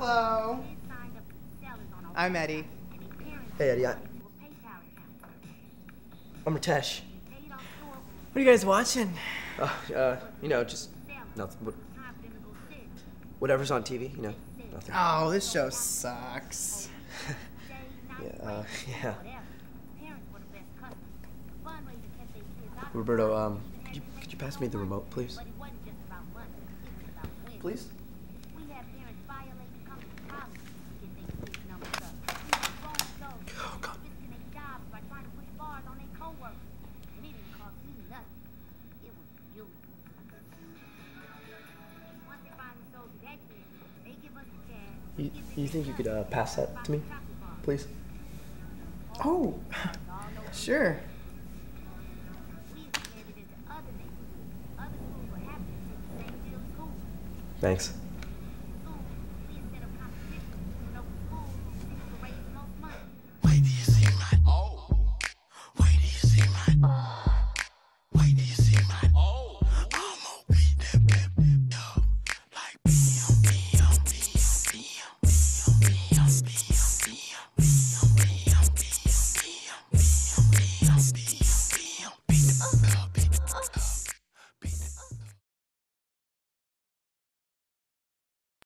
Hello. I'm Eddy. Hey, Eddy. I'm Ritesh. What are you guys watching? You know, just nothing. Whatever's on TV, you know, nothing. Oh, this show sucks. Yeah. Roberto, could you pass me the remote, please? Please? Oh, God. You think you could pass that to me, please? Oh, sure. Thanks.